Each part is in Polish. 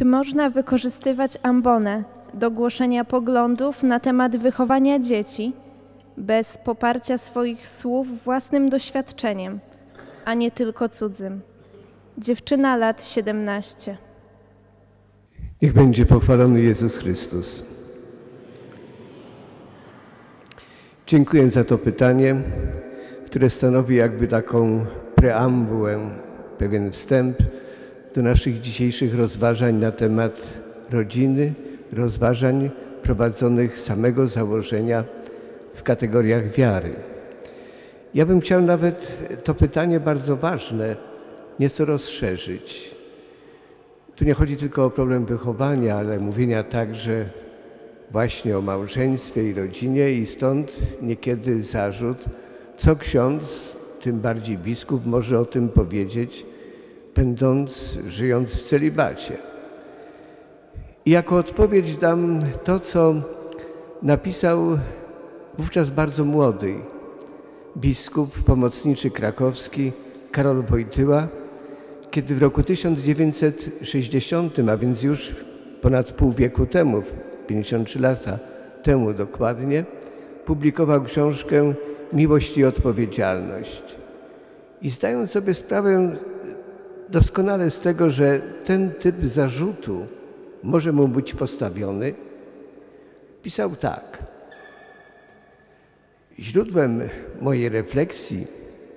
Czy można wykorzystywać ambonę do głoszenia poglądów na temat wychowania dzieci bez poparcia swoich słów własnym doświadczeniem, a nie tylko cudzym? Dziewczyna lat 17. Niech będzie pochwalony Jezus Chrystus. Dziękuję za to pytanie, które stanowi jakby taką preambułę, pewien wstęp do naszych dzisiejszych rozważań na temat rodziny, rozważań prowadzonych z samego założenia w kategoriach wiary. Ja bym chciał nawet to pytanie bardzo ważne nieco rozszerzyć. Tu nie chodzi tylko o problem wychowania, ale mówienia także właśnie o małżeństwie i rodzinie i stąd niekiedy zarzut, co ksiądz, tym bardziej biskup, może o tym powiedzieć, żyjąc w celibacie. I jako odpowiedź dam to, co napisał wówczas bardzo młody biskup pomocniczy krakowski Karol Wojtyła, kiedy w roku 1960, a więc już ponad pół wieku temu, 53 lata temu dokładnie, publikował książkę Miłość i odpowiedzialność. I zdając sobie sprawę doskonale z tego, że ten typ zarzutu może mu być postawiony, pisał tak. Źródłem mojej refleksji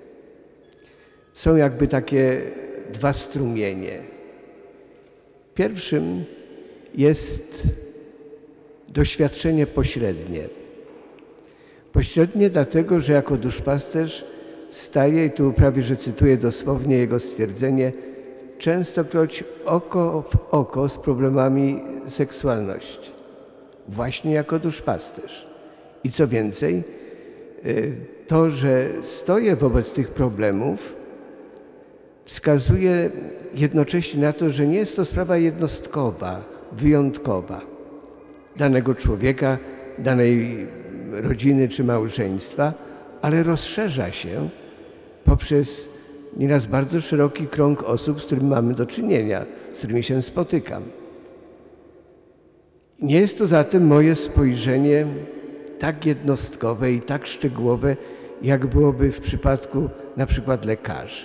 są jakby takie dwa strumienie. Pierwszym jest doświadczenie pośrednie. Pośrednie dlatego, że jako duszpasterz staję, i tu prawie że cytuję dosłownie jego stwierdzenie, częstokroć oko w oko z problemami seksualności. Właśnie jako duszpasterz. I co więcej, to, że stoję wobec tych problemów, wskazuje jednocześnie na to, że nie jest to sprawa jednostkowa, wyjątkowa danego człowieka, danej rodziny czy małżeństwa, ale rozszerza się poprzez nieraz bardzo szeroki krąg osób, z którymi mamy do czynienia, z którymi się spotykam. Nie jest to zatem moje spojrzenie tak jednostkowe i tak szczegółowe, jak byłoby w przypadku na przykład lekarzy.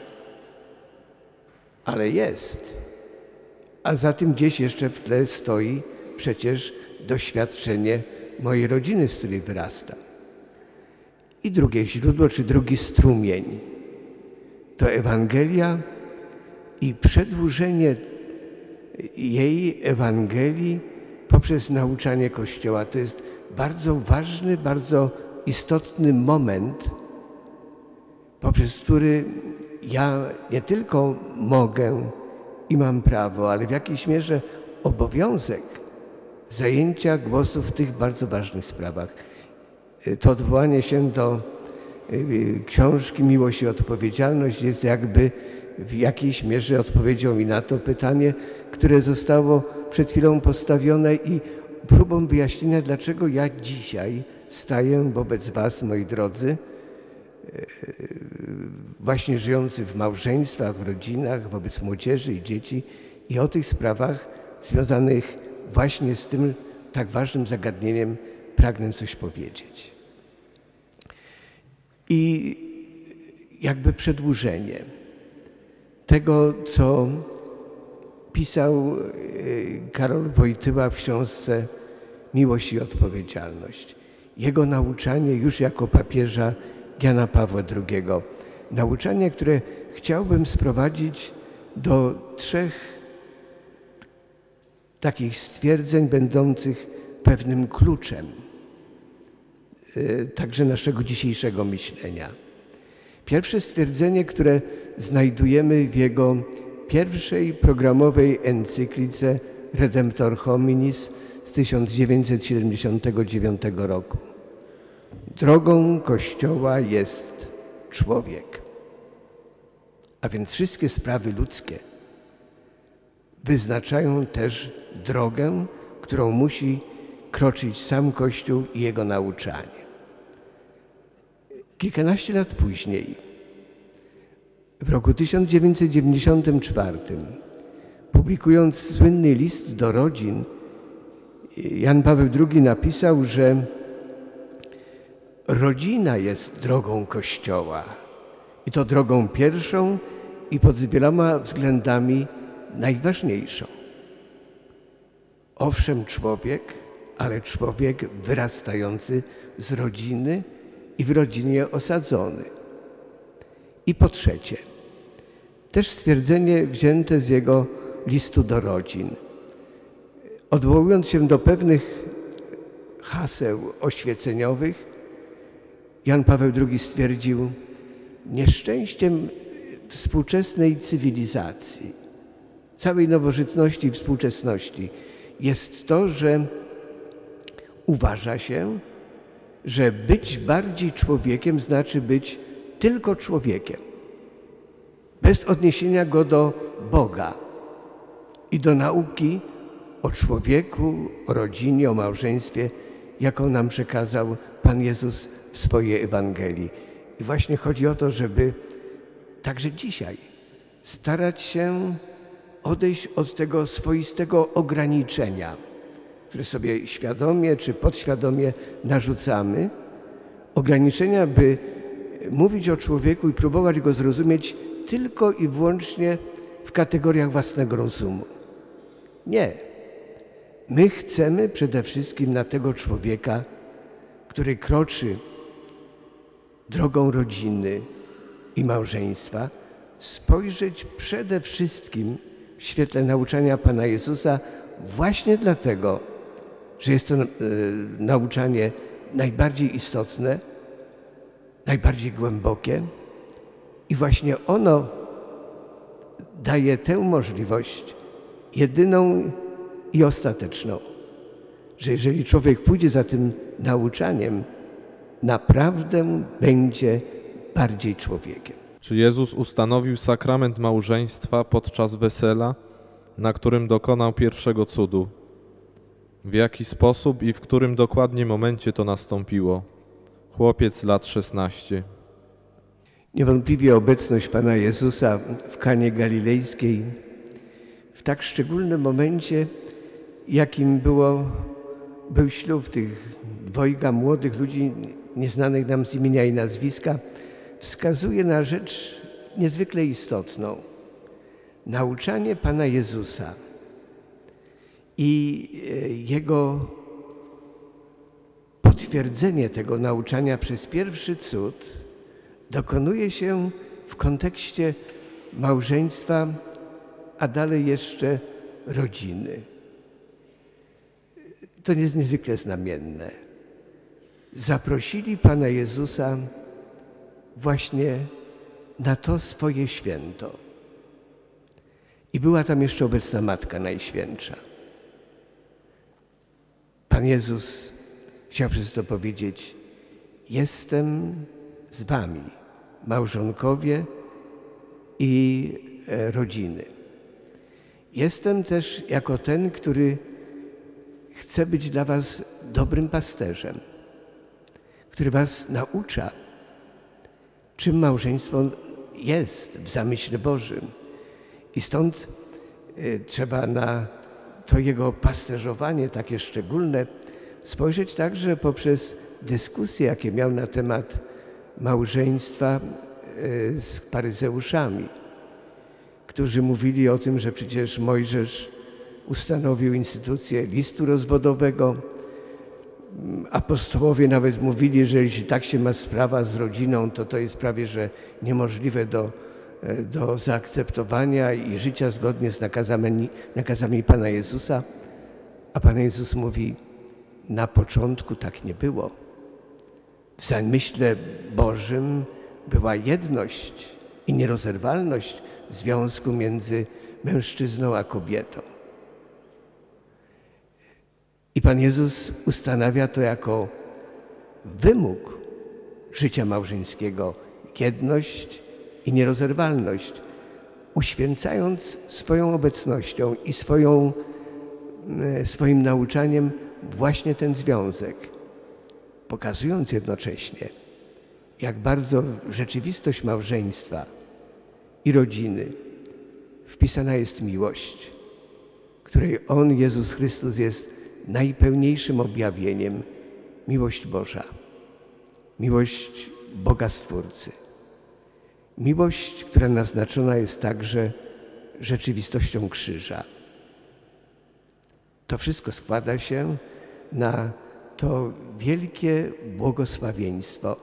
Ale jest. A za tym gdzieś jeszcze w tle stoi przecież doświadczenie mojej rodziny, z której wyrastam. I drugie źródło, czy drugi strumień, to Ewangelia i przedłużenie jej Ewangelii poprzez nauczanie Kościoła. To jest bardzo ważny, bardzo istotny moment, poprzez który ja nie tylko mogę i mam prawo, ale w jakiejś mierze obowiązek zajęcia głosu w tych bardzo ważnych sprawach. To odwołanie się do książki Miłość i odpowiedzialność jest jakby w jakiejś mierze odpowiedzią mi na to pytanie, które zostało przed chwilą postawione i próbą wyjaśnienia, dlaczego ja dzisiaj staję wobec was, moi drodzy, właśnie żyjący w małżeństwach, w rodzinach, wobec młodzieży i dzieci i o tych sprawach związanych właśnie z tym tak ważnym zagadnieniem pragnę coś powiedzieć. I jakby przedłużenie tego, co pisał Karol Wojtyła w książce Miłość i odpowiedzialność. Jego nauczanie już jako papieża Jana Pawła II. Nauczanie, które chciałbym sprowadzić do 3 takich stwierdzeń będących pewnym kluczem także naszego dzisiejszego myślenia. Pierwsze stwierdzenie, które znajdujemy w jego pierwszej programowej encyklice Redemptor Hominis z 1979 roku. Drogą Kościoła jest człowiek. A więc wszystkie sprawy ludzkie wyznaczają też drogę, którą musi kroczyć sam Kościół i jego nauczanie. Kilkanaście lat później, w roku 1994, publikując słynny list do rodzin, Jan Paweł II napisał, że rodzina jest drogą Kościoła i to drogą pierwszą i pod wieloma względami najważniejszą. Owszem, człowiek, ale człowiek wyrastający z rodziny i w rodzinie osadzony. I po trzecie, też stwierdzenie wzięte z jego listu do rodzin. Odwołując się do pewnych haseł oświeceniowych, Jan Paweł II stwierdził: nieszczęściem współczesnej cywilizacji, całej nowożytności i współczesności jest to, że uważa się, że być bardziej człowiekiem znaczy być tylko człowiekiem, bez odniesienia go do Boga i do nauki o człowieku, o rodzinie, o małżeństwie, jaką nam przekazał Pan Jezus w swojej Ewangelii. I właśnie chodzi o to, żeby także dzisiaj starać się odejść od tego swoistego ograniczenia, które sobie świadomie czy podświadomie narzucamy. Ograniczenia, by mówić o człowieku i próbować go zrozumieć tylko i wyłącznie w kategoriach własnego rozumu. Nie. My chcemy przede wszystkim na tego człowieka, który kroczy drogą rodziny i małżeństwa, spojrzeć przede wszystkim w świetle nauczania Pana Jezusa właśnie dlatego, że jest to nauczanie najbardziej istotne, najbardziej głębokie i właśnie ono daje tę możliwość jedyną i ostateczną, że jeżeli człowiek pójdzie za tym nauczaniem, naprawdę będzie bardziej człowiekiem. Czy Jezus ustanowił sakrament małżeństwa podczas wesela, na którym dokonał pierwszego cudu? W jaki sposób i w którym dokładnie momencie to nastąpiło? Chłopiec lat 16. Niewątpliwie obecność Pana Jezusa w Kanie Galilejskiej w tak szczególnym momencie, jakim był ślub tych dwojga młodych ludzi nieznanych nam z imienia i nazwiska, wskazuje na rzecz niezwykle istotną. Nauczanie Pana Jezusa i Jego potwierdzenie tego nauczania przez pierwszy cud dokonuje się w kontekście małżeństwa, a dalej jeszcze rodziny. To jest niezwykle znamienne. Zaprosili Pana Jezusa właśnie na to swoje święto. I była tam jeszcze obecna Matka Najświętsza. Pan Jezus chciał przez to powiedzieć: jestem z wami, małżonkowie i rodziny. Jestem też jako ten, który chce być dla was dobrym pasterzem, który was naucza, czym małżeństwo jest w zamyśle Bożym. I stąd trzeba na to jego pasterzowanie takie szczególne spojrzeć także poprzez dyskusje, jakie miał na temat małżeństwa z faryzeuszami, którzy mówili o tym, że przecież Mojżesz ustanowił instytucję listu rozwodowego. Apostołowie nawet mówili, że jeśli tak się ma sprawa z rodziną, to jest prawie że niemożliwe do zaakceptowania i życia zgodnie z nakazami Pana Jezusa. A Pan Jezus mówi: na początku tak nie było. W zamyśle Bożym była jedność i nierozerwalność związku między mężczyzną a kobietą. I Pan Jezus ustanawia to jako wymóg życia małżeńskiego, jedność i nierozerwalność, uświęcając swoją obecnością i swoim nauczaniem właśnie ten związek, pokazując jednocześnie, jak bardzo w rzeczywistość małżeństwa i rodziny wpisana jest miłość. której On, Jezus Chrystus, jest najpełniejszym objawieniem, miłość Boża, miłość Boga Stwórcy. Miłość, która naznaczona jest także rzeczywistością krzyża. To wszystko składa się na to wielkie błogosławieństwo,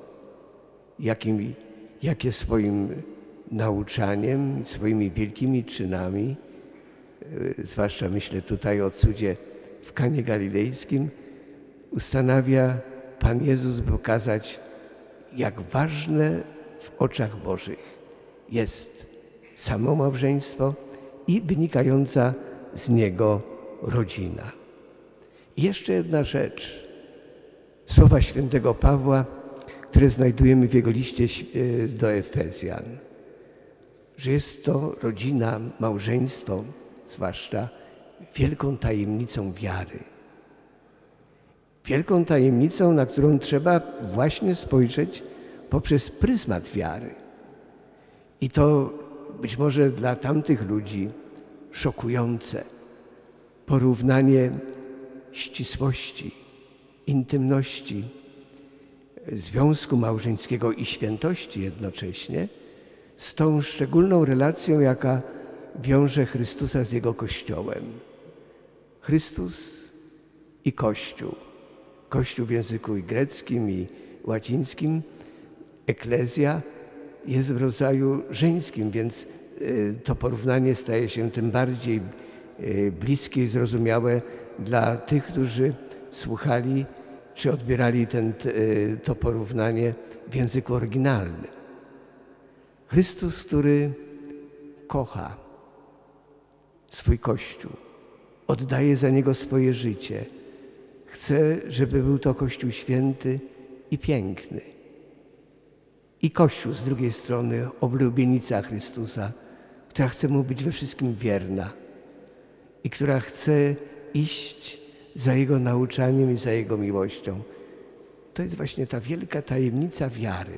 jakie swoim nauczaniem, swoimi wielkimi czynami, zwłaszcza myślę tutaj o cudzie w Kanie Galilejskim, ustanawia Pan Jezus, by pokazać, jak ważne w oczach Bożych jest samo małżeństwo i wynikająca z niego rodzina. I jeszcze jedna rzecz. Słowa świętego Pawła, które znajdujemy w jego liście do Efezjan, że jest to rodzina, małżeństwo, zwłaszcza wielką tajemnicą wiary. Wielką tajemnicą, na którą trzeba właśnie spojrzeć poprzez pryzmat wiary. I to być może dla tamtych ludzi szokujące porównanie ścisłości, intymności, związku małżeńskiego i świętości jednocześnie z tą szczególną relacją, jaka wiąże Chrystusa z Jego Kościołem. Chrystus i Kościół. Kościół w języku i greckim, i łacińskim, eklezja jest w rodzaju żeńskim, więc to porównanie staje się tym bardziej bliskie i zrozumiałe dla tych, którzy słuchali czy odbierali to porównanie w języku oryginalnym. Chrystus, który kocha swój Kościół, oddaje za niego swoje życie. Chce, żeby był to Kościół święty i piękny. I Kościół z drugiej strony, oblubienica Chrystusa, która chce mu być we wszystkim wierna i która chce iść za Jego nauczaniem i za Jego miłością. To jest właśnie ta wielka tajemnica wiary,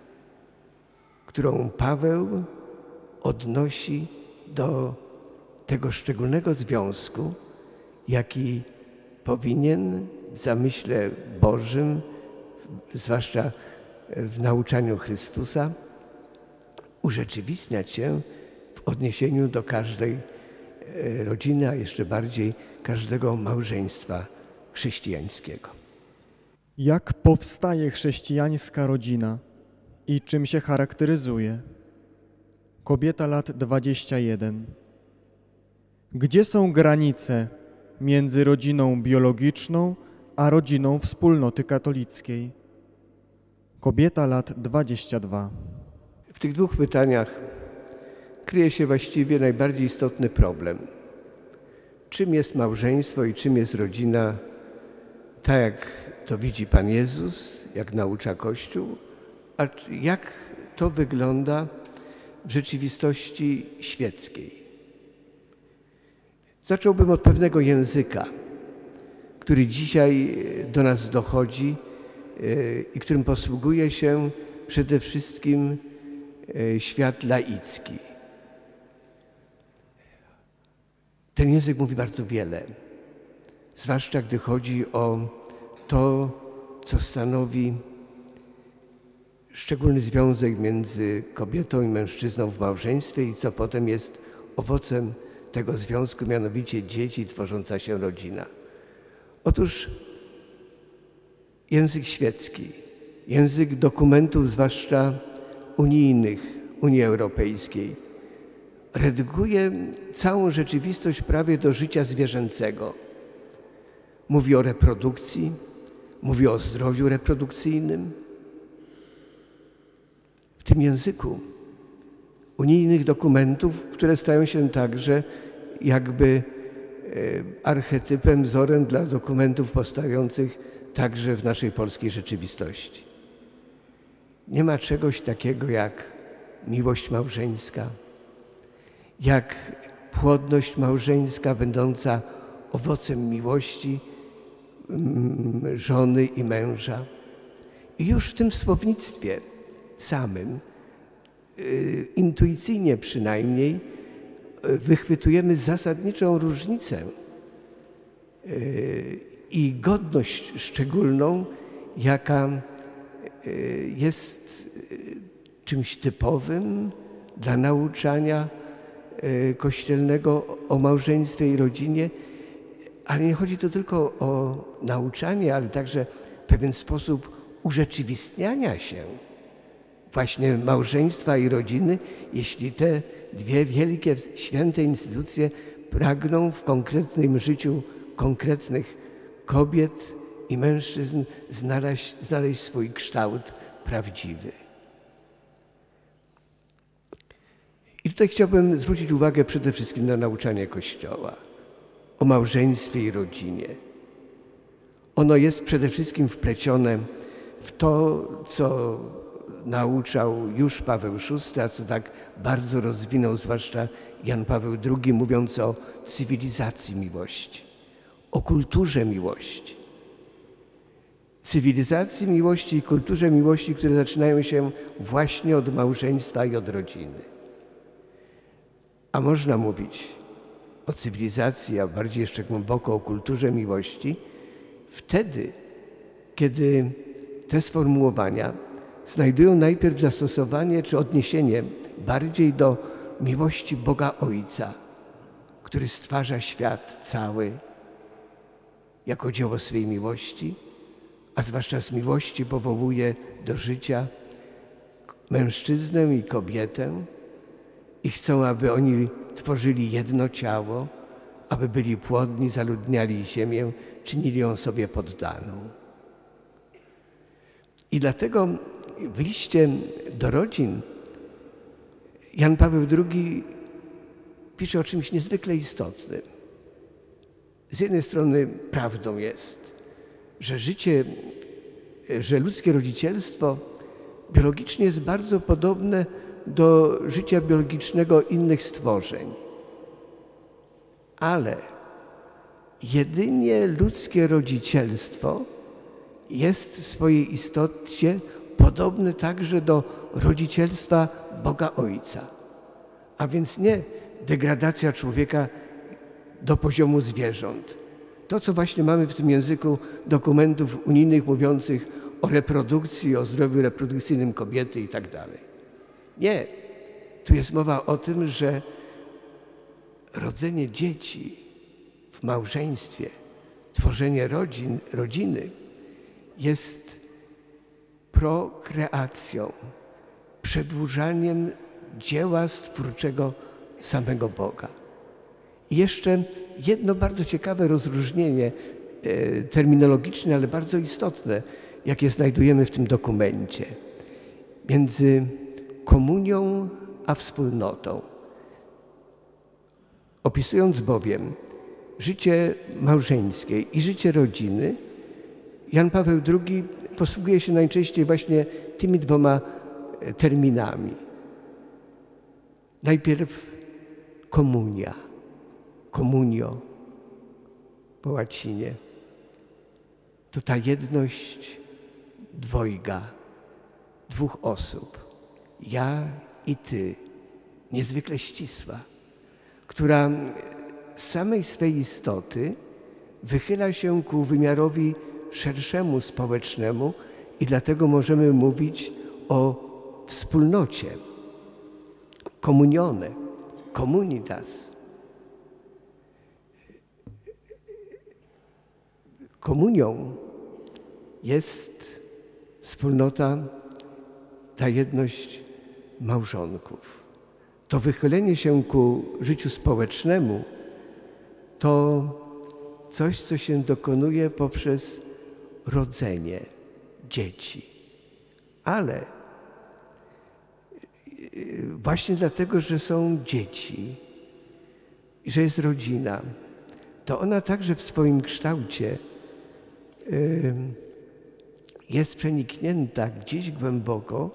którą Paweł odnosi do tego szczególnego związku, jaki powinien w zamyśle Bożym, zwłaszcza w nauczaniu Chrystusa, urzeczywistniać się w odniesieniu do każdej rodziny, a jeszcze bardziej każdego małżeństwa chrześcijańskiego. Jak powstaje chrześcijańska rodzina i czym się charakteryzuje? Kobieta lat 21. Gdzie są granice między rodziną biologiczną a rodziną wspólnoty katolickiej? Kobieta lat 22. W tych dwóch pytaniach kryje się właściwie najbardziej istotny problem. Czym jest małżeństwo i czym jest rodzina, tak jak to widzi Pan Jezus, jak naucza Kościół, a jak to wygląda w rzeczywistości świeckiej. Zacząłbym od pewnego języka, który dzisiaj do nas dochodzi i którym posługuje się przede wszystkim świat laicki. Ten język mówi bardzo wiele, zwłaszcza gdy chodzi o to, co stanowi szczególny związek między kobietą i mężczyzną w małżeństwie i co potem jest owocem tego związku, mianowicie dzieci, tworząca się rodzina. Otóż język świecki, język dokumentów, zwłaszcza unijnych, Unii Europejskiej, redyguje całą rzeczywistość prawie do życia zwierzęcego. Mówi o reprodukcji, mówi o zdrowiu reprodukcyjnym. W tym języku unijnych dokumentów, które stają się także jakby archetypem, wzorem dla dokumentów powstających także w naszej polskiej rzeczywistości. Nie ma czegoś takiego jak miłość małżeńska, jak płodność małżeńska będąca owocem miłości żony i męża. I już w tym słownictwie samym, intuicyjnie przynajmniej, wychwytujemy zasadniczą różnicę i godność szczególną, jaka jest czymś typowym dla nauczania kościelnego o małżeństwie i rodzinie, ale nie chodzi tu tylko o nauczanie, ale także pewien sposób urzeczywistniania się właśnie małżeństwa i rodziny, jeśli te dwie wielkie, święte instytucje pragną w konkretnym życiu konkretnych kobiet i mężczyzn znaleźć swój kształt prawdziwy. I tutaj chciałbym zwrócić uwagę przede wszystkim na nauczanie Kościoła o małżeństwie i rodzinie. Ono jest przede wszystkim wplecione w to, co nauczał już Paweł VI, a co tak bardzo rozwinął zwłaszcza Jan Paweł II, mówiąc o cywilizacji miłości, o kulturze miłości. Cywilizacji miłości i kulturze miłości, które zaczynają się właśnie od małżeństwa i od rodziny. A można mówić o cywilizacji, a bardziej jeszcze głęboko o kulturze miłości, wtedy, kiedy te sformułowania znajdują najpierw zastosowanie czy odniesienie bardziej do miłości Boga Ojca, który stwarza świat cały jako dzieło swej miłości, a zwłaszcza z miłości powołuje do życia mężczyznę i kobietę i chcą, aby oni tworzyli jedno ciało, aby byli płodni, zaludniali ziemię, czynili ją sobie poddaną. I dlatego w liście do rodzin Jan Paweł II pisze o czymś niezwykle istotnym. Z jednej strony prawdą jest, że ludzkie rodzicielstwo biologicznie jest bardzo podobne do życia biologicznego innych stworzeń. Ale jedynie ludzkie rodzicielstwo jest w swojej istocie podobne także do rodzicielstwa Boga Ojca. A więc nie degradacja człowieka do poziomu zwierząt. To, co właśnie mamy w tym języku dokumentów unijnych mówiących o reprodukcji, o zdrowiu reprodukcyjnym kobiety i tak dalej. Nie. Tu jest mowa o tym, że rodzenie dzieci w małżeństwie, tworzenie rodziny jest prokreacją, przedłużaniem dzieła stwórczego samego Boga. I jeszcze jedno bardzo ciekawe rozróżnienie terminologiczne, ale bardzo istotne, jakie znajdujemy w tym dokumencie, między komunią a wspólnotą. Opisując bowiem życie małżeńskie i życie rodziny, Jan Paweł II posługuje się najczęściej właśnie tymi dwoma terminami. Najpierw komunia, communio po łacinie. To ta jedność dwojga, dwóch osób, ja i ty, niezwykle ścisła, która z samej swej istoty wychyla się ku wymiarowi szerszemu, społecznemu i dlatego możemy mówić o wspólnocie, komunione, comunitas. Komunią jest wspólnota, ta jedność małżonków. To wychylenie się ku życiu społecznemu to coś, co się dokonuje poprzez rodzenie dzieci. Ale właśnie dlatego, że są dzieci i że jest rodzina, to ona także w swoim kształcie jest przeniknięta gdzieś głęboko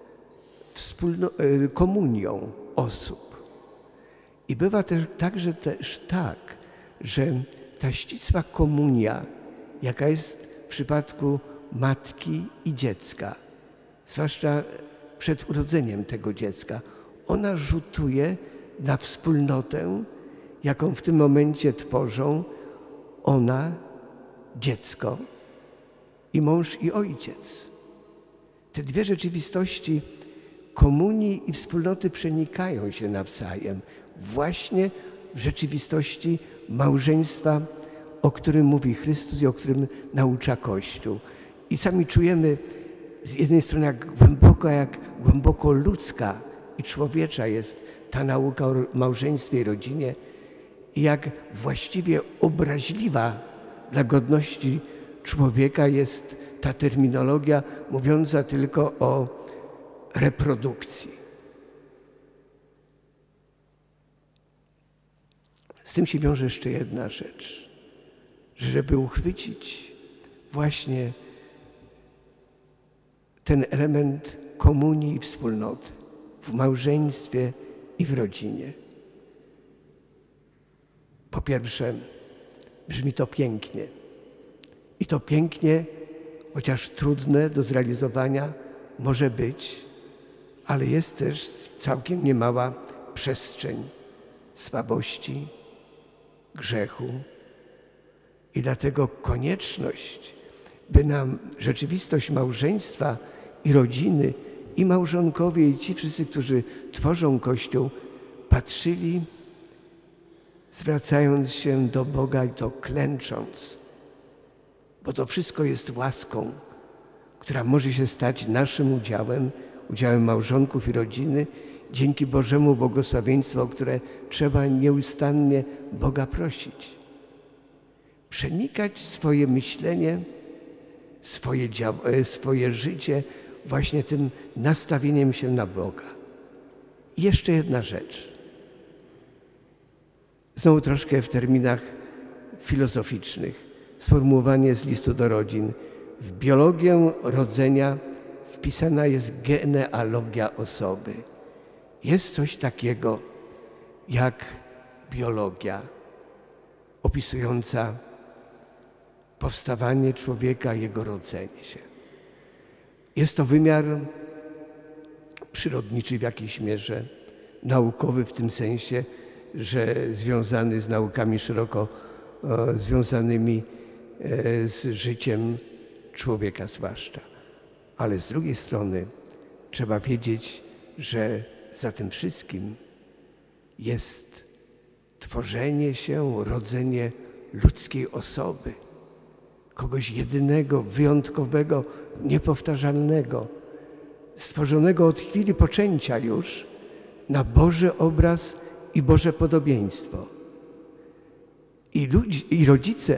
komunią osób. I bywa także tak, że ta ścisła komunia, jaka jest w przypadku matki i dziecka, zwłaszcza przed urodzeniem tego dziecka, ona rzutuje na wspólnotę, jaką w tym momencie tworzą ona, dziecko i mąż i ojciec. Te dwie rzeczywistości komunii i wspólnoty przenikają się nawzajem właśnie w rzeczywistości małżeństwa, o którym mówi Chrystus i o którym naucza Kościół. I sami czujemy z jednej strony, jak głęboko ludzka i człowiecza jest ta nauka o małżeństwie i rodzinie i jak właściwie obraźliwa dla godności człowieka jest ta terminologia mówiąca tylko o reprodukcji. Z tym się wiąże jeszcze jedna rzecz, że żeby uchwycić właśnie ten element komunii i wspólnoty w małżeństwie i w rodzinie. Po pierwsze, brzmi to pięknie. I to pięknie, chociaż trudne do zrealizowania może być, ale jest też całkiem niemała przestrzeń słabości, grzechu. I dlatego konieczność, by nam rzeczywistość małżeństwa i rodziny, i małżonkowie, i ci wszyscy, którzy tworzą Kościół, patrzyli, zwracając się do Boga i to klęcząc, bo to wszystko jest łaską, która może się stać naszym udziałem, udziałem małżonków i rodziny, dzięki Bożemu błogosławieństwu, o które trzeba nieustannie Boga prosić. Przenikać swoje myślenie, swoje życie właśnie tym nastawieniem się na Boga. I jeszcze jedna rzecz. Znowu troszkę w terminach filozoficznych. Sformułowanie z listu do rodzin. W biologię rodzenia wpisana jest genealogia osoby. Jest coś takiego jak biologia opisująca powstawanie człowieka, jego rodzenie się. Jest to wymiar przyrodniczy w jakiejś mierze, naukowy w tym sensie, że związany z naukami szeroko związanymi z życiem człowieka zwłaszcza. Ale z drugiej strony trzeba wiedzieć, że za tym wszystkim jest tworzenie się, rodzenie ludzkiej osoby, kogoś jedynego, wyjątkowego, niepowtarzalnego, stworzonego od chwili poczęcia już na Boży obraz i Boże podobieństwo. I rodzice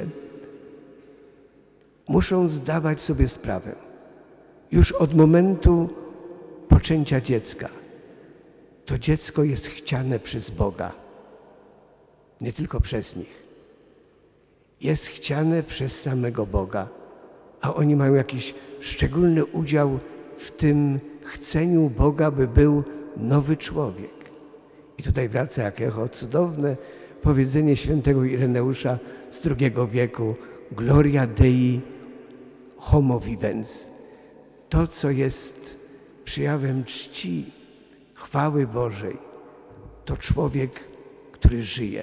muszą zdawać sobie sprawę już od momentu poczęcia dziecka. To dziecko jest chciane przez Boga, nie tylko przez nich. Jest chciane przez samego Boga, a oni mają jakiś szczególny udział w tym chceniu Boga, by był nowy człowiek. I tutaj wraca jak echo cudowne powiedzenie świętego Ireneusza z II wieku: Gloria Dei homo vivens. To, co jest przejawem czci, chwały Bożej, to człowiek, który żyje.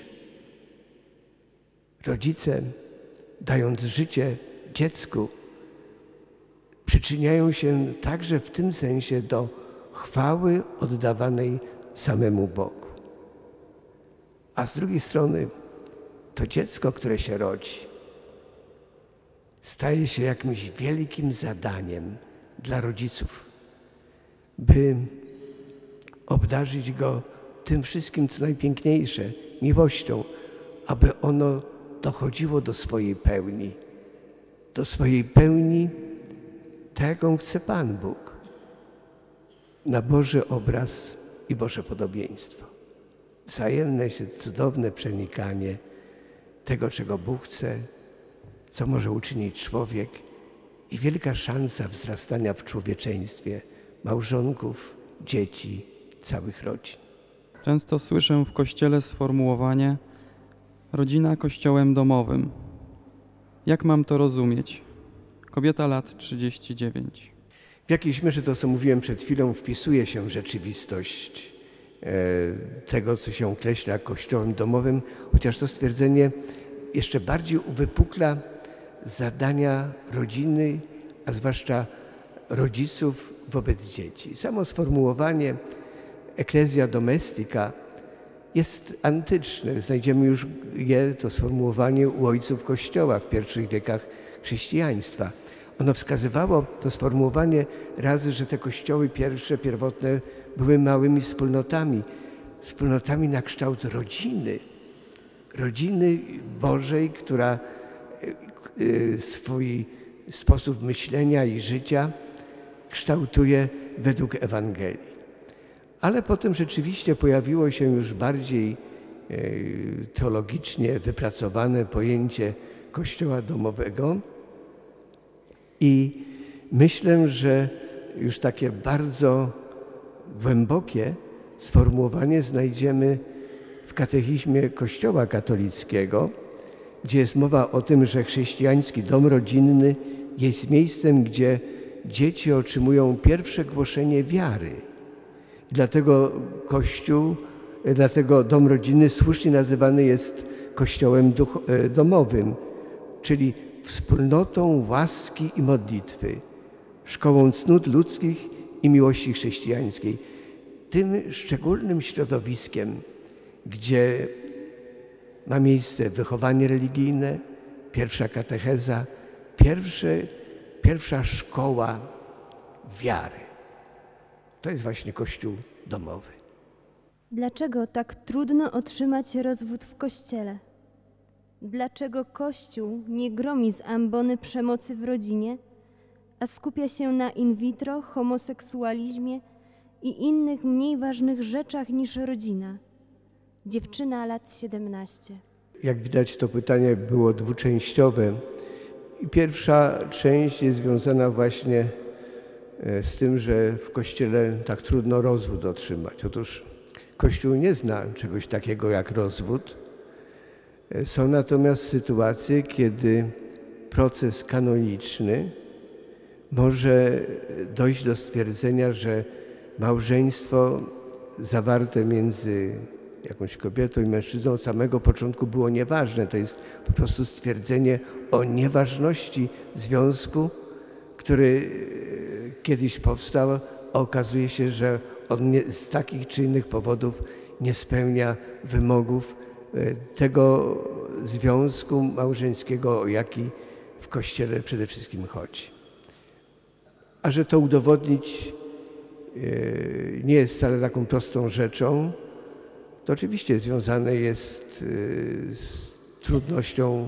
Rodzice, dając życie dziecku, przyczyniają się także w tym sensie do chwały oddawanej samemu Bogu. A z drugiej strony to dziecko, które się rodzi, staje się jakimś wielkim zadaniem dla rodziców, by obdarzyć go tym wszystkim, co najpiękniejsze, miłością, aby ono dochodziło do swojej pełni, tak jaką chce Pan Bóg, na Boży obraz i Boże podobieństwo. Wzajemne się cudowne przenikanie tego, czego Bóg chce, co może uczynić człowiek i wielka szansa wzrastania w człowieczeństwie małżonków, dzieci, całych rodzin. Często słyszę w Kościele sformułowanie rodzina kościołem domowym. Jak mam to rozumieć? Kobieta lat 39. W jakiejś mierze to, co mówiłem przed chwilą, wpisuje się w rzeczywistość tego, co się określa kościołem domowym, chociaż to stwierdzenie jeszcze bardziej uwypukla zadania rodziny, a zwłaszcza rodziców wobec dzieci. Samo sformułowanie ecclesia domestica jest antyczne. Znajdziemy już to sformułowanie u ojców Kościoła w pierwszych wiekach chrześcijaństwa. Ono wskazywało, to sformułowanie, razy, że te kościoły pierwsze, pierwotne były małymi wspólnotami na kształt rodziny Bożej, która swój sposób myślenia i życia kształtuje według Ewangelii. Ale potem rzeczywiście pojawiło się już bardziej teologicznie wypracowane pojęcie Kościoła domowego i myślę, że już takie bardzo głębokie sformułowanie znajdziemy w katechizmie Kościoła katolickiego, gdzie jest mowa o tym, że chrześcijański dom rodzinny jest miejscem, gdzie dzieci otrzymują pierwsze głoszenie wiary. Dlatego dom rodzinny słusznie nazywany jest kościołem domowym, czyli wspólnotą łaski i modlitwy, szkołą cnót ludzkich i miłości chrześcijańskiej. Tym szczególnym środowiskiem, gdzie ma miejsce wychowanie religijne, pierwsza katecheza, pierwsza szkoła wiary. To jest właśnie Kościół domowy. Dlaczego tak trudno otrzymać rozwód w Kościele? Dlaczego Kościół nie gromi z ambony przemocy w rodzinie, a skupia się na in vitro, homoseksualizmie i innych mniej ważnych rzeczach niż rodzina? Dziewczyna lat 17. Jak widać, to pytanie było dwuczęściowe. I pierwsza część jest związana właśnie z tym, że w Kościele tak trudno rozwód otrzymać. Otóż Kościół nie zna czegoś takiego jak rozwód. Są natomiast sytuacje, kiedy proces kanoniczny może dojść do stwierdzenia, że małżeństwo zawarte między jakąś kobietą i mężczyzną od samego początku było nieważne. To jest po prostu stwierdzenie o nieważności związku, który kiedyś powstał, a okazuje się, że on z takich czy innych powodów nie spełnia wymogów tego związku małżeńskiego, o jaki w Kościele przede wszystkim chodzi. A że to udowodnić nie jest wcale taką prostą rzeczą, to oczywiście związane jest z trudnością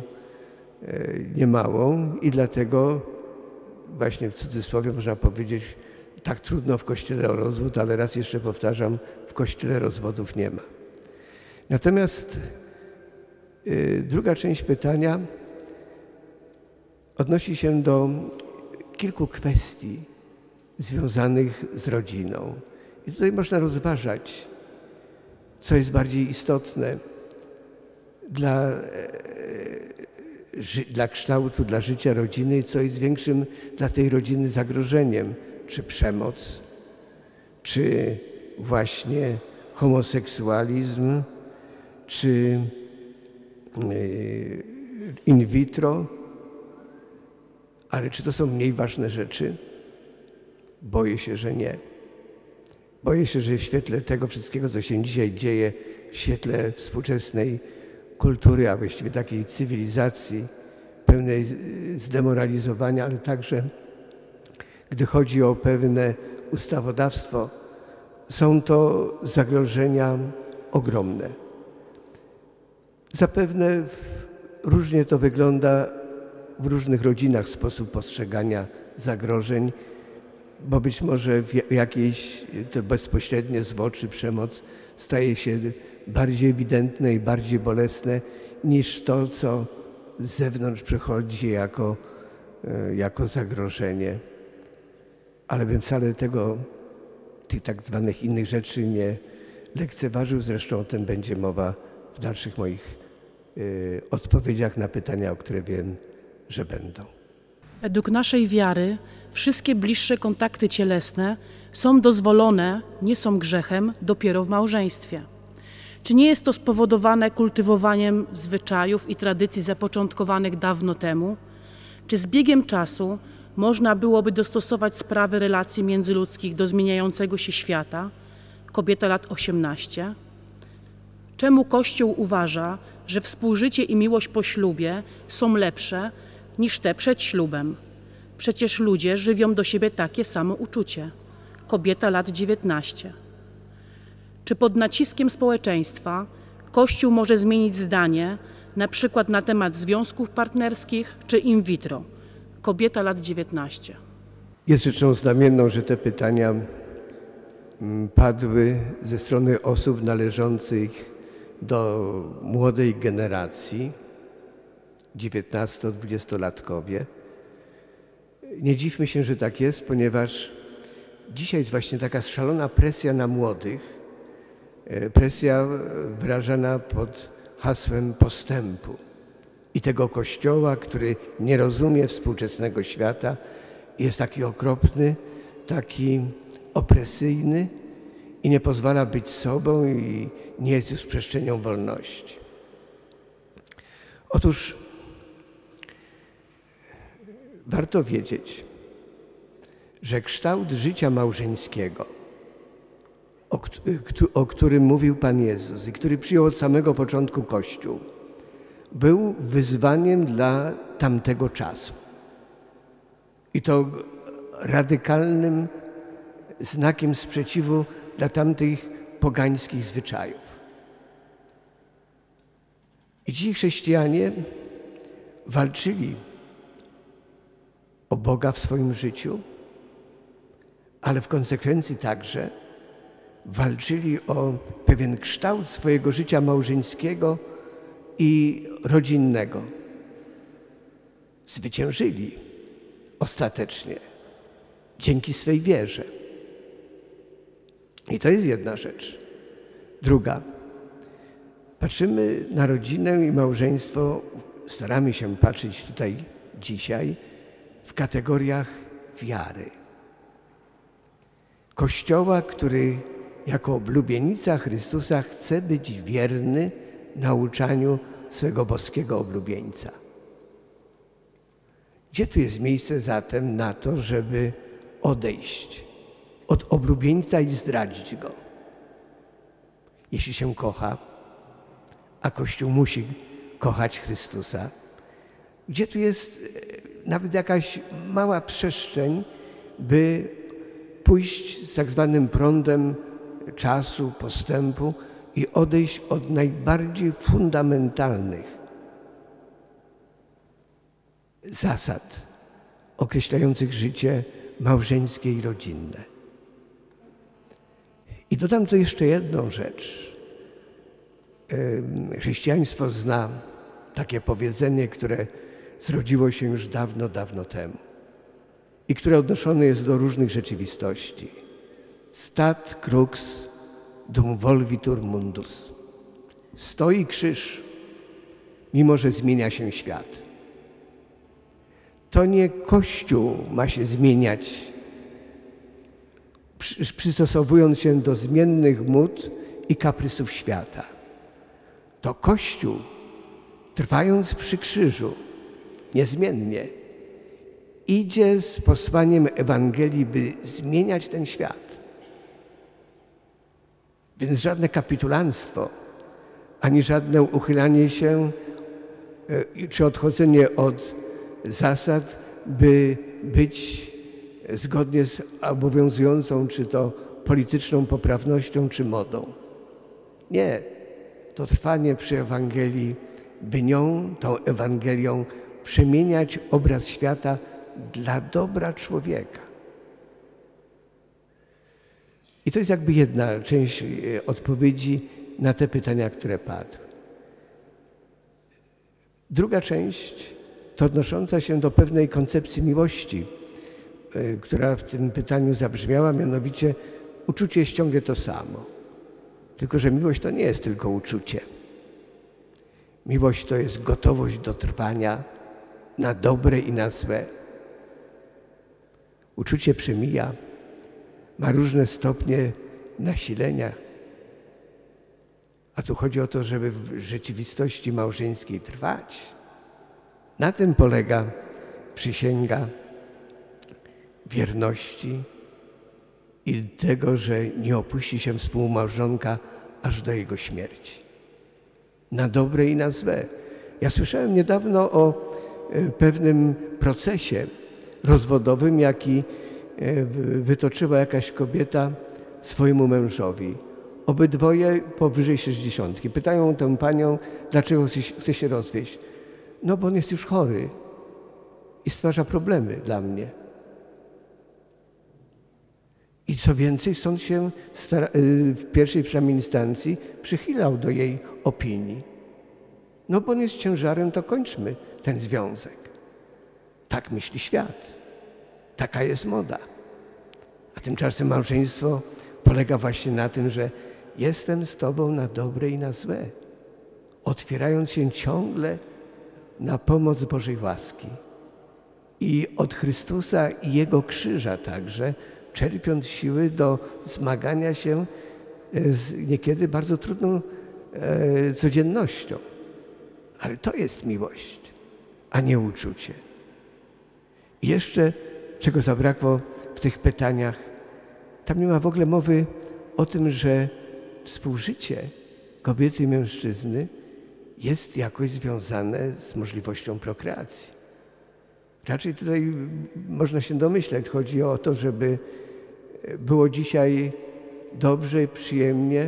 niemałą i dlatego właśnie w cudzysłowie można powiedzieć, tak trudno w Kościele o rozwód, ale raz jeszcze powtarzam, w Kościele rozwodów nie ma. Natomiast druga część pytania odnosi się do kilku kwestii związanych z rodziną. I tutaj można rozważać, co jest bardziej istotne dla kształtu, dla życia rodziny, co jest większym dla tej rodziny zagrożeniem, czy przemoc, czy właśnie homoseksualizm, czy in vitro, ale czy to są mniej ważne rzeczy? Boję się, że nie. Boję się, że w świetle tego wszystkiego, co się dzisiaj dzieje, w świetle współczesnej kultury, a właściwie takiej cywilizacji pełnej zdemoralizowania, ale także gdy chodzi o pewne ustawodawstwo, są to zagrożenia ogromne. Zapewne różnie to wygląda w różnych rodzinach sposób postrzegania zagrożeń, bo być może jakieś to bezpośrednie zło czy przemoc staje się bardziej ewidentne i bardziej bolesne niż to, co z zewnątrz przychodzi jako zagrożenie. Ale bym wcale tych tak zwanych innych rzeczy nie lekceważył. Zresztą o tym będzie mowa w dalszych moich odpowiedziach na pytania, o które wiem, że będą. Według naszej wiary wszystkie bliższe kontakty cielesne są dozwolone, nie są grzechem dopiero w małżeństwie. Czy nie jest to spowodowane kultywowaniem zwyczajów i tradycji zapoczątkowanych dawno temu? Czy z biegiem czasu można byłoby dostosować sprawy relacji międzyludzkich do zmieniającego się świata? Kobieta lat 18. Czemu Kościół uważa, że współżycie i miłość po ślubie są lepsze niż te przed ślubem? Przecież ludzie żywią do siebie takie samo uczucie. Kobieta lat 19. Czy pod naciskiem społeczeństwa Kościół może zmienić zdanie, na przykład na temat związków partnerskich czy in vitro? Kobieta lat 19. Jest rzeczą znamienną, że te pytania padły ze strony osób należących do młodej generacji, 19-20-latkowie. Nie dziwmy się, że tak jest, ponieważ dzisiaj jest właśnie taka szalona presja na młodych, presja wyrażana pod hasłem postępu i tego Kościoła, który nie rozumie współczesnego świata, jest taki okropny, taki opresyjny i nie pozwala być sobą i nie jest już przestrzenią wolności. Otóż warto wiedzieć, że kształt życia małżeńskiego, o którym mówił Pan Jezus i który przyjął od samego początku Kościół, był wyzwaniem dla tamtego czasu. I to radykalnym znakiem sprzeciwu dla tamtych pogańskich zwyczajów. I ci chrześcijanie walczyli o Boga w swoim życiu, ale w konsekwencji także walczyli o pewien kształt swojego życia małżeńskiego i rodzinnego. Zwyciężyli ostatecznie dzięki swej wierze. I to jest jedna rzecz. Druga. Patrzymy na rodzinę i małżeństwo, staramy się patrzeć tutaj dzisiaj w kategoriach wiary. Kościoła, który jako oblubienica Chrystusa chce być wierny nauczaniu swego boskiego oblubieńca. Gdzie tu jest miejsce zatem na to, żeby odejść od oblubieńca i zdradzić go? Jeśli się kocha, a Kościół musi kochać Chrystusa, gdzie tu jest nawet jakaś mała przestrzeń, by pójść z tak zwanym prądem czasu, postępu i odejść od najbardziej fundamentalnych zasad określających życie małżeńskie i rodzinne. I dodam tu jeszcze jedną rzecz. Chrześcijaństwo zna takie powiedzenie, które zrodziło się już dawno, dawno temu i które odnoszone jest do różnych rzeczywistości. Stat crux dum volvitur mundus. Stoi krzyż, mimo że zmienia się świat. To nie Kościół ma się zmieniać, przystosowując się do zmiennych mód i kaprysów świata. To Kościół, trwając przy krzyżu, niezmiennie, idzie z posłaniem Ewangelii, by zmieniać ten świat. Więc żadne kapitulanstwo, ani żadne uchylanie się czy odchodzenie od zasad, by być zgodnie z obowiązującą, czy to polityczną poprawnością, czy modą. Nie, to trwanie przy Ewangelii, by nią, tą Ewangelią, przemieniać obraz świata dla dobra człowieka. I to jest jakby jedna część odpowiedzi na te pytania, które padły. Druga część to odnosząca się do pewnej koncepcji miłości, która w tym pytaniu zabrzmiała, mianowicie uczucie jest ciągle to samo. Tylko że miłość to nie jest tylko uczucie. Miłość to jest gotowość do trwania na dobre i na złe. Uczucie przemija, ma różne stopnie nasilenia, a tu chodzi o to, żeby w rzeczywistości małżeńskiej trwać. Na tym polega przysięga wierności i tego, że nie opuści się współmałżonka aż do jego śmierci. Na dobre i na złe. Ja słyszałem niedawno o pewnym procesie rozwodowym, jaki wytoczyła jakaś kobieta swojemu mężowi. Obydwoje powyżej 60. Pytają tę panią, dlaczego chce się rozwieść. No bo on jest już chory i stwarza problemy dla mnie. I co więcej, sąd się w pierwszej przynajmniej instancji przychylał do jej opinii. No bo on jest ciężarem, to kończmy ten związek. Tak myśli świat. Taka jest moda. A tymczasem małżeństwo polega właśnie na tym, że jestem z Tobą na dobre i na złe, otwierając się ciągle na pomoc Bożej łaski. I od Chrystusa i Jego krzyża także, czerpiąc siły do zmagania się z niekiedy bardzo trudną codziennością. Ale to jest miłość, a nie uczucie. I jeszcze, czego zabrakło w tych pytaniach, tam nie ma w ogóle mowy o tym, że współżycie kobiety i mężczyzny jest jakoś związane z możliwością prokreacji. Raczej tutaj można się domyśleć, chodzi o to, żeby było dzisiaj dobrze, przyjemnie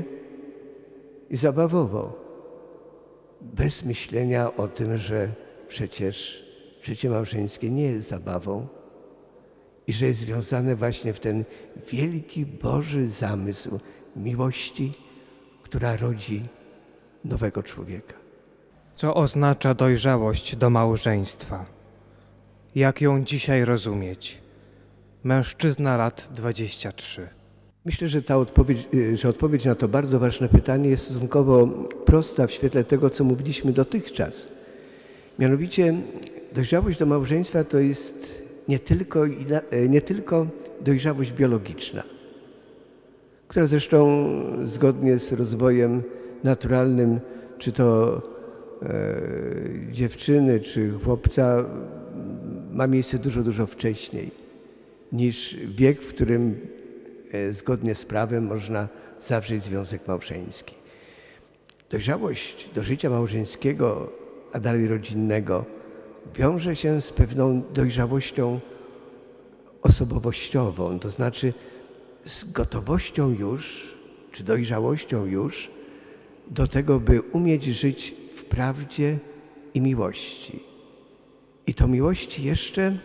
i zabawowo. Bez myślenia o tym, że przecież życie małżeńskie nie jest zabawą i że jest związane właśnie w ten wielki Boży zamysł miłości, która rodzi nowego człowieka. Co oznacza dojrzałość do małżeństwa? Jak ją dzisiaj rozumieć? Mężczyzna lat 23. Myślę, że odpowiedź na to bardzo ważne pytanie jest stosunkowo prosta w świetle tego, co mówiliśmy dotychczas. Mianowicie dojrzałość do małżeństwa to jest nie tylko dojrzałość biologiczna, która zresztą zgodnie z rozwojem naturalnym, czy to dziewczyny, czy chłopca, ma miejsce dużo wcześniej niż wiek, w którym zgodnie z prawem można zawrzeć związek małżeński. Dojrzałość do życia małżeńskiego, a dalej rodzinnego, wiąże się z pewną dojrzałością osobowościową, to znaczy z gotowością już, czy dojrzałością już do tego, by umieć żyć w prawdzie i miłości. I to miłości jeszcze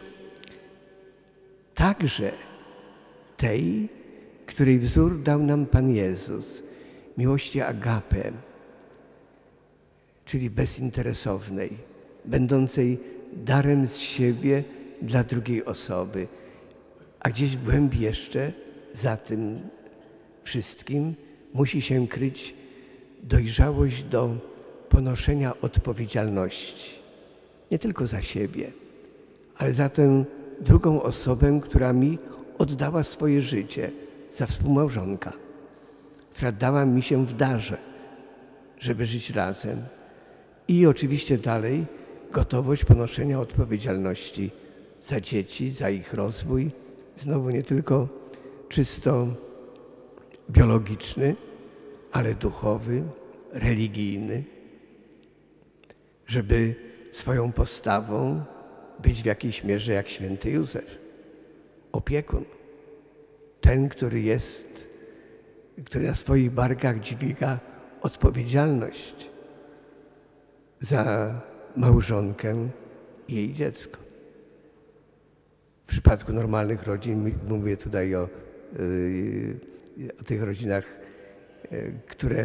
także tej, której wzór dał nam Pan Jezus, miłości agape, czyli bezinteresownej, będącej darem z siebie dla drugiej osoby. A gdzieś w głębi jeszcze za tym wszystkim musi się kryć dojrzałość do ponoszenia odpowiedzialności. Nie tylko za siebie, ale za tę drugą osobę, która mi oddała swoje życie, za współmałżonka, która dała mi się w darze, żeby żyć razem. I oczywiście dalej gotowość ponoszenia odpowiedzialności za dzieci, za ich rozwój, znowu nie tylko czysto biologiczny, ale duchowy, religijny, żeby swoją postawą być w jakiejś mierze jak święty Józef, opiekun, ten, który na swoich barkach dźwiga odpowiedzialność za małżonkę i jej dziecko. W przypadku normalnych rodzin, mówię tutaj o tych rodzinach, które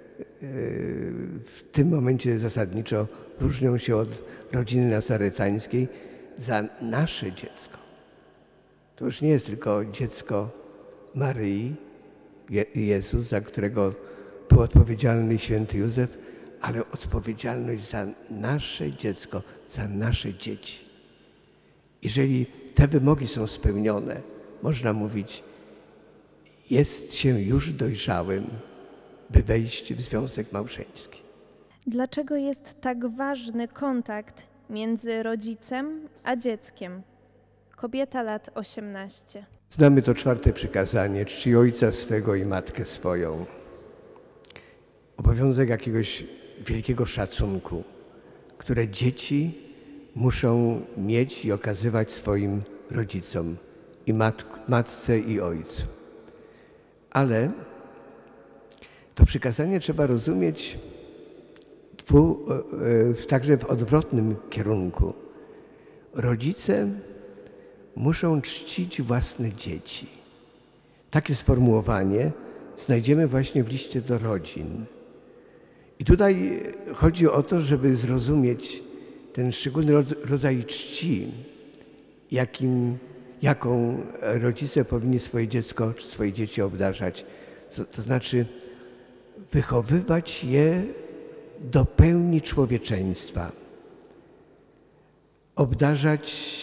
w tym momencie zasadniczo różnią się od rodziny nazaretańskiej, za nasze dziecko. To już nie jest tylko dziecko Maryi, Jezus, za którego był odpowiedzialny święty Józef, ale odpowiedzialność za nasze dziecko, za nasze dzieci. Jeżeli te wymogi są spełnione, można mówić, jest się już dojrzałym, by wejść w związek małżeński. Dlaczego jest tak ważny kontakt między rodzicem a dzieckiem? Kobieta lat 18. Znamy to 4. przykazanie, czci ojca swego i matkę swoją. Obowiązek jakiegoś wielkiego szacunku, które dzieci muszą mieć i okazywać swoim rodzicom, i matce, i ojcu. Ale to przykazanie trzeba rozumieć także w odwrotnym kierunku. Rodzice muszą czcić własne dzieci. Takie sformułowanie znajdziemy właśnie w liście do rodzin. I tutaj chodzi o to, żeby zrozumieć ten szczególny rodzaj czci, jaką rodzice powinni swoje dziecko czy swoje dzieci obdarzać. To znaczy wychowywać je do pełni człowieczeństwa. Obdarzać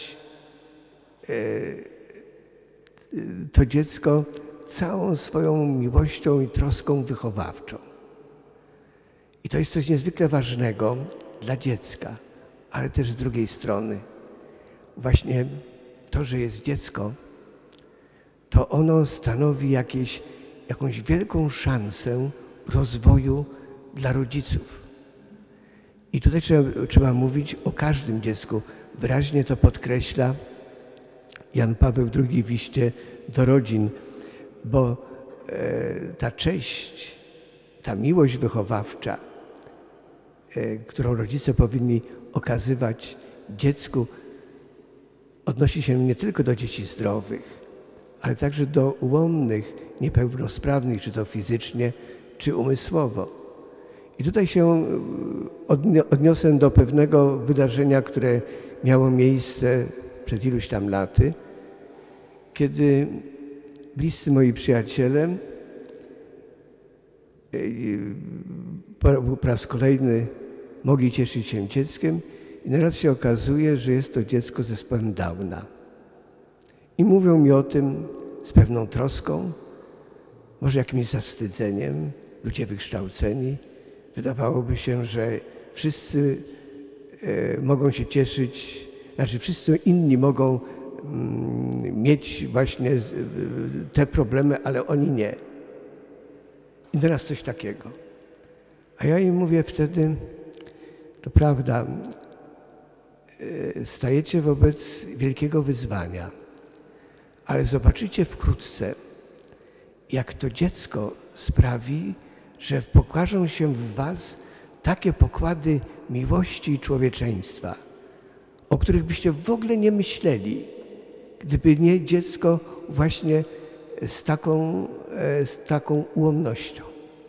to dziecko całą swoją miłością i troską wychowawczą. I to jest coś niezwykle ważnego dla dziecka, ale też z drugiej strony właśnie to, że jest dziecko, to ono stanowi jakąś wielką szansę rozwoju dla rodziców. I tutaj trzeba mówić o każdym dziecku. Wyraźnie to podkreśla Jan Paweł II w liście do rodzin, bo ta cześć, ta miłość wychowawcza, którą rodzice powinni okazywać dziecku, odnosi się nie tylko do dzieci zdrowych, ale także do ułomnych, niepełnosprawnych, czy to fizycznie, czy umysłowo. I tutaj się odniosę do pewnego wydarzenia, które miało miejsce przed iluś tam laty, kiedy bliscy moi przyjaciele po raz kolejny mogli cieszyć się dzieckiem i naraz się okazuje, że jest to dziecko z zespołem Downa. I mówią mi o tym z pewną troską, może jakimś zawstydzeniem, ludzie wykształceni. Wydawałoby się, że wszyscy mogą się cieszyć, znaczy wszyscy inni mogą mieć właśnie te problemy, ale oni nie. I teraz coś takiego. A ja im mówię wtedy, to prawda, stajecie wobec wielkiego wyzwania, ale zobaczycie wkrótce, jak to dziecko sprawi, że pokażą się w was takie pokłady miłości i człowieczeństwa, o których byście w ogóle nie myśleli, gdyby nie dziecko właśnie z taką ułomnością.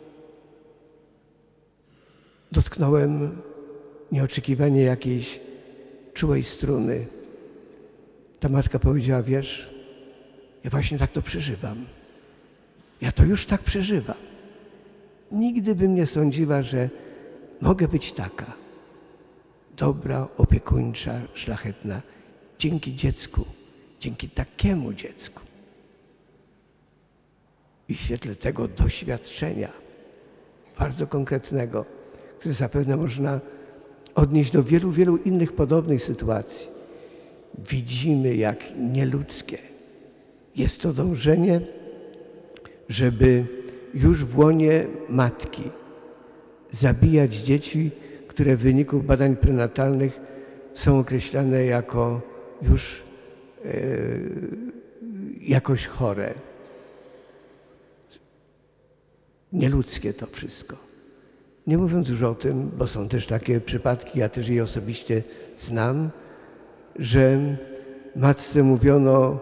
Dotknąłem nieoczekiwanie jakiejś czułej struny. Ta matka powiedziała, wiesz, ja właśnie tak to przeżywam. Ja to już tak przeżywam. Nigdy bym nie sądziła, że mogę być taka dobra, opiekuńcza, szlachetna dzięki dziecku, dzięki takiemu dziecku. I w świetle tego doświadczenia bardzo konkretnego, które zapewne można odnieść do wielu, wielu innych podobnych sytuacji, widzimy, jak nieludzkie jest to dążenie, żeby już w łonie matki zabijać dzieci, które w wyniku badań prenatalnych są określane jako już jakoś chore. Nieludzkie to wszystko. Nie mówiąc już o tym, bo są też takie przypadki, ja też je osobiście znam, że matce mówiono,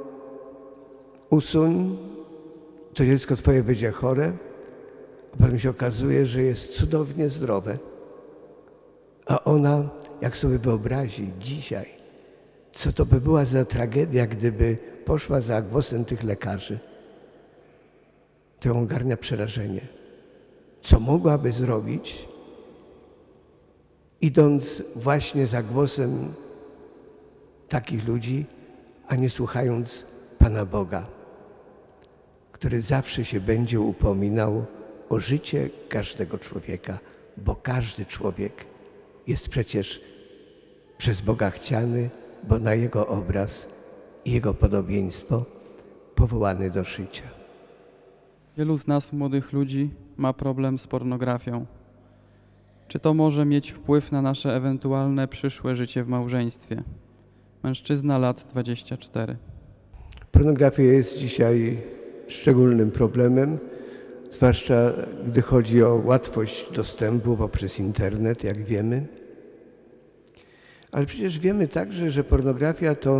usuń, to dziecko twoje będzie chore, a potem się okazuje, że jest cudownie zdrowe. A ona, jak sobie wyobrazi dzisiaj, co to by była za tragedia, gdyby poszła za głosem tych lekarzy, to ją ogarnia przerażenie. Co mogłaby zrobić, idąc właśnie za głosem takich ludzi, a nie słuchając Pana Boga, który zawsze się będzie upominał o życie każdego człowieka, bo każdy człowiek jest przecież przez Boga chciany, bo na Jego obraz i Jego podobieństwo powołany do życia. Wielu z nas, młodych ludzi, ma problem z pornografią. Czy to może mieć wpływ na nasze ewentualne przyszłe życie w małżeństwie? Mężczyzna, lat 24. Pornografia jest dzisiaj szczególnym problemem, zwłaszcza gdy chodzi o łatwość dostępu poprzez internet, jak wiemy. Ale przecież wiemy także, że pornografia to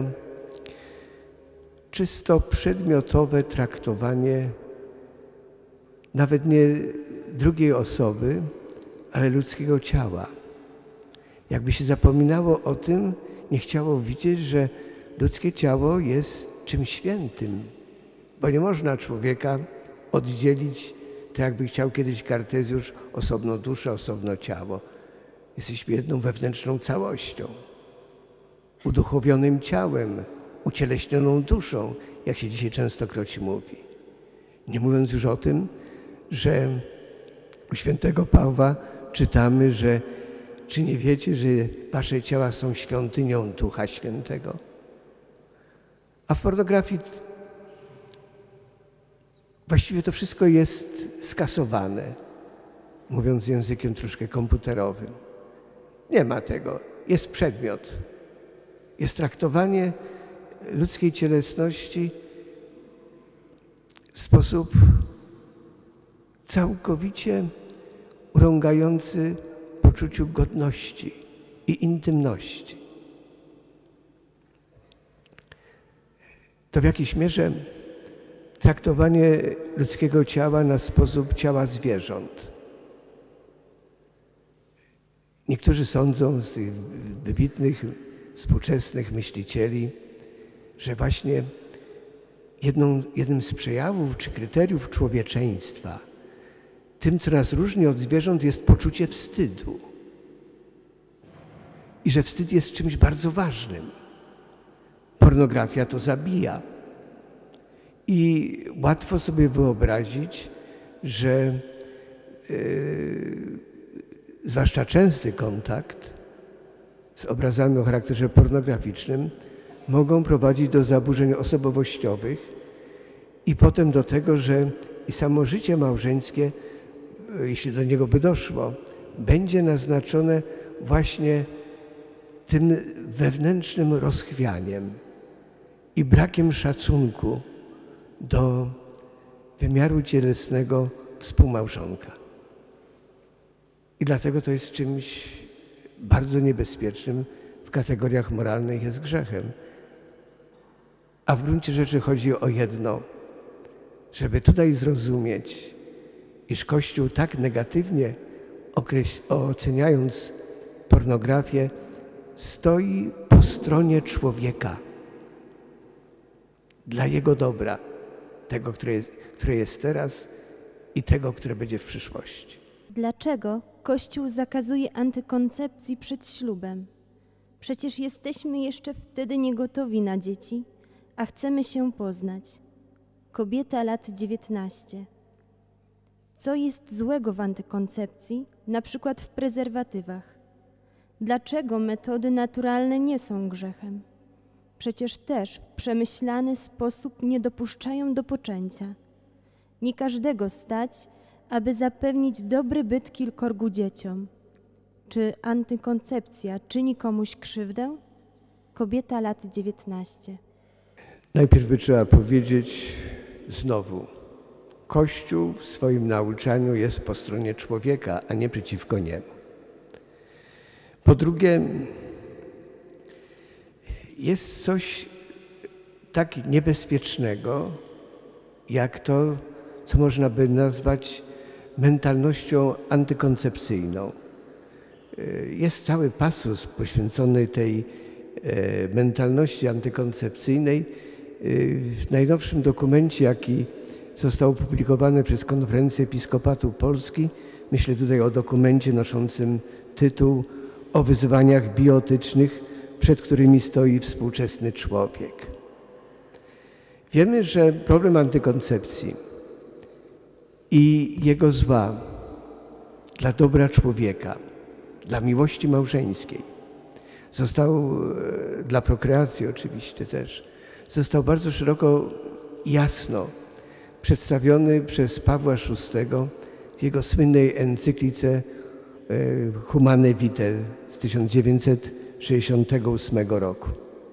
czysto przedmiotowe traktowanie nawet nie drugiej osoby, ale ludzkiego ciała. Jakby się zapominało o tym, nie chciało widzieć, że ludzkie ciało jest czymś świętym, bo nie można człowieka oddzielić, tak jakby chciał kiedyś Kartezjusz, osobno duszę, osobno ciało. Jesteśmy jedną wewnętrzną całością, uduchowionym ciałem, ucieleśnioną duszą, jak się dzisiaj częstokroć mówi. Nie mówiąc już o tym, że u świętego Pawła czytamy, że czy nie wiecie, że wasze ciała są świątynią Ducha Świętego? A w pornografii właściwie to wszystko jest skasowane, mówiąc językiem troszkę komputerowym. Nie ma tego. Jest przedmiot. Jest traktowanie ludzkiej cielesności w sposób całkowicie urągający poczuciu godności i intymności. To w jakiejś mierze traktowanie ludzkiego ciała na sposób ciała zwierząt. Niektórzy sądzą z tych wybitnych, współczesnych myślicieli, że właśnie jednym z przejawów czy kryteriów człowieczeństwa, tym, co nas różni od zwierząt, jest poczucie wstydu. I że wstyd jest czymś bardzo ważnym. Pornografia to zabija. I łatwo sobie wyobrazić, że zwłaszcza częsty kontakt z obrazami o charakterze pornograficznym mogą prowadzić do zaburzeń osobowościowych i potem do tego, że i samo życie małżeńskie, jeśli do niego by doszło, będzie naznaczone właśnie tym wewnętrznym rozchwianiem i brakiem szacunku do wymiaru cielesnego współmałżonka. I dlatego to jest czymś bardzo niebezpiecznym, w kategoriach moralnych jest grzechem. A w gruncie rzeczy chodzi o jedno, żeby tutaj zrozumieć, iż Kościół tak negatywnie oceniając pornografię, stoi po stronie człowieka dla jego dobra, tego, które jest teraz i tego, które będzie w przyszłości. Dlaczego Kościół zakazuje antykoncepcji przed ślubem? Przecież jesteśmy jeszcze wtedy niegotowi na dzieci, a chcemy się poznać. Kobieta lat 19. Co jest złego w antykoncepcji, na przykład w prezerwatywach? Dlaczego metody naturalne nie są grzechem? Przecież też w przemyślany sposób nie dopuszczają do poczęcia. Nie każdego stać, aby zapewnić dobry byt kilkorgu dzieciom. Czy antykoncepcja czyni komuś krzywdę? Kobieta lat 19. Najpierw by trzeba powiedzieć znowu, Kościół w swoim nauczaniu jest po stronie człowieka, a nie przeciwko niemu. Po drugie, jest coś tak niebezpiecznego, jak to, co można by nazwać mentalnością antykoncepcyjną. Jest cały pasus poświęcony tej mentalności antykoncepcyjnej w najnowszym dokumencie, jaki został opublikowany przez Konferencję Episkopatu Polski. Myślę tutaj o dokumencie noszącym tytuł o wyzwaniach bioetycznych przed którymi stoi współczesny człowiek. Wiemy, że problem antykoncepcji i jego zła dla dobra człowieka, dla miłości małżeńskiej, dla prokreacji oczywiście też, został bardzo szeroko, jasno przedstawiony przez Pawła VI w jego słynnej encyklice Humanae Vitae z 1968 roku.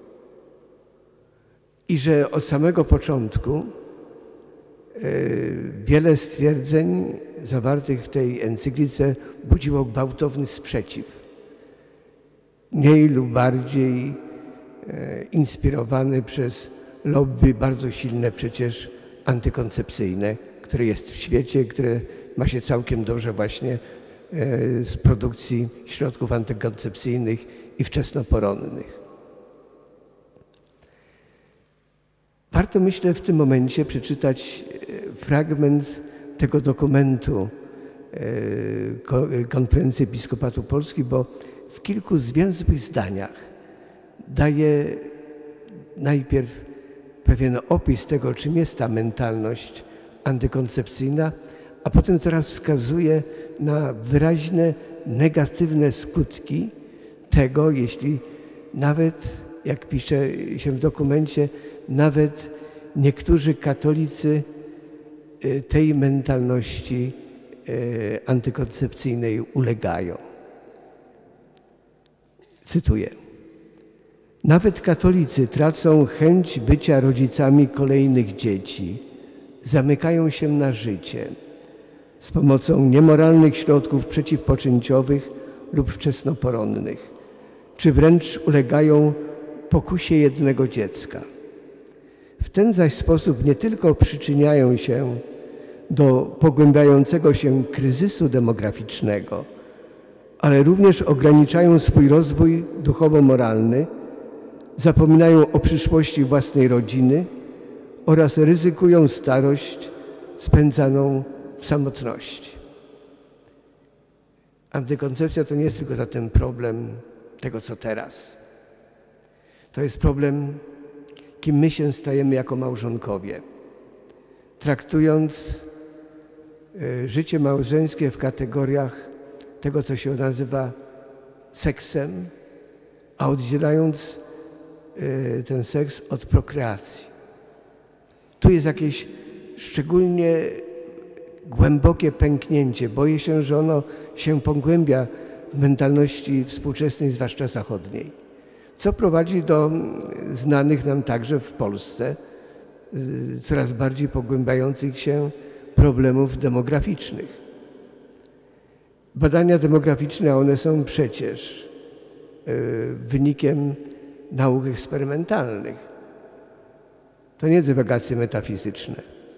I że od samego początku wiele stwierdzeń zawartych w tej encyklice budziło gwałtowny sprzeciw. Mniej lub bardziej inspirowany przez lobby bardzo silne przecież antykoncepcyjne, które jest w świecie, które ma się całkiem dobrze właśnie z produkcji środków antykoncepcyjnych i wczesnoporonnych. Warto, myślę, w tym momencie przeczytać fragment tego dokumentu Konferencji Episkopatu Polski, bo w kilku zwięzłych zdaniach daje najpierw pewien opis tego, czym jest ta mentalność antykoncepcyjna, a potem teraz wskazuje na wyraźne negatywne skutki tego, jeśli nawet, jak pisze się w dokumencie, nawet niektórzy katolicy tej mentalności antykoncepcyjnej ulegają. Cytuję. Nawet katolicy tracą chęć bycia rodzicami kolejnych dzieci, zamykają się na życie z pomocą niemoralnych środków przeciwpoczęciowych lub wczesnoporonnych, czy wręcz ulegają pokusie jednego dziecka. W ten zaś sposób nie tylko przyczyniają się do pogłębiającego się kryzysu demograficznego, ale również ograniczają swój rozwój duchowo-moralny, zapominają o przyszłości własnej rodziny oraz ryzykują starość spędzaną w samotności. Antykoncepcja to nie jest tylko zatem problem tego, co teraz. To jest problem, kim my się stajemy jako małżonkowie, traktując życie małżeńskie w kategoriach tego, co się nazywa seksem, a oddzielając ten seks od prokreacji. Tu jest jakieś szczególnie głębokie pęknięcie. Boję się, że ono się pogłębia w mentalności współczesnej, zwłaszcza zachodniej, co prowadzi do znanych nam także w Polsce coraz bardziej pogłębiających się problemów demograficznych. Badania demograficzne, one są przecież wynikiem nauk eksperymentalnych. To nie dywagacje metafizyczne.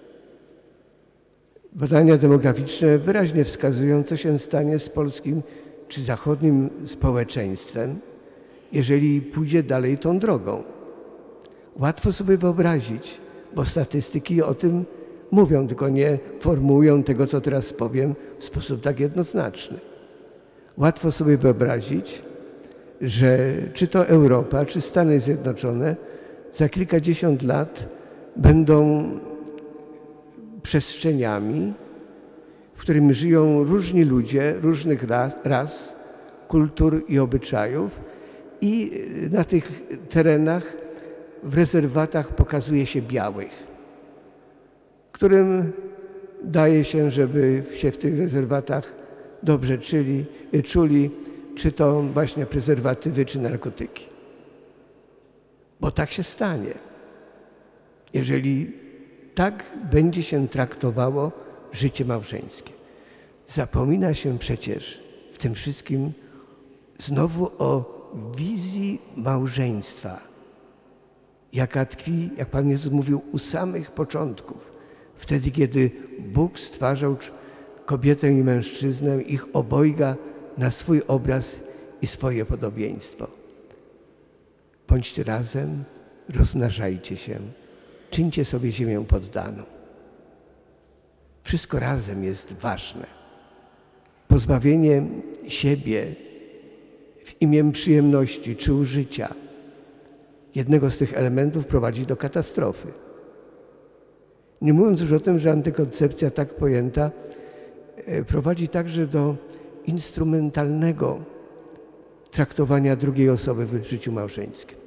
Badania demograficzne wyraźnie wskazują, co się stanie z polskim czy zachodnim społeczeństwem, jeżeli pójdzie dalej tą drogą. Łatwo sobie wyobrazić, bo statystyki o tym mówią, tylko nie formułują tego, co teraz powiem, w sposób tak jednoznaczny. Łatwo sobie wyobrazić, że czy to Europa, czy Stany Zjednoczone za kilkadziesiąt lat będą przestrzeniami, w którym żyją różni ludzie, różnych ras, kultur i obyczajów i na tych terenach w rezerwatach pokazuje się białych, którym daje się, żeby się w tych rezerwatach dobrze czuli, czy to właśnie prezerwatywy, czy narkotyki. Bo tak się stanie, jeżeli tak będzie się traktowało życie małżeńskie. Zapomina się przecież w tym wszystkim znowu o wizji małżeństwa, jaka tkwi, jak Pan Jezus mówił, u samych początków. Wtedy, kiedy Bóg stwarzał kobietę i mężczyznę, ich obojga na swój obraz i swoje podobieństwo. Bądźcie razem, rozmnażajcie się, czyńcie sobie ziemię poddaną. Wszystko razem jest ważne. Pozbawienie siebie w imię przyjemności czy użycia jednego z tych elementów prowadzi do katastrofy. Nie mówiąc już o tym, że antykoncepcja tak pojęta prowadzi także do instrumentalnego traktowania drugiej osoby w życiu małżeńskim.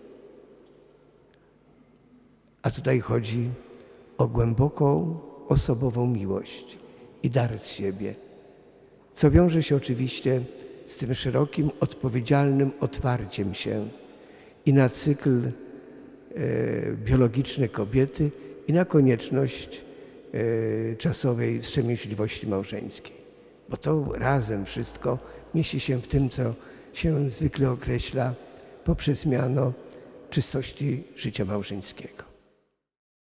A tutaj chodzi o głęboką, osobową miłość i dar z siebie, co wiąże się oczywiście z tym szerokim, odpowiedzialnym otwarciem się i na cykl biologiczny kobiety, i na konieczność czasowej wstrzemięźliwości małżeńskiej. Bo to razem wszystko mieści się w tym, co się zwykle określa poprzez miano czystości życia małżeńskiego.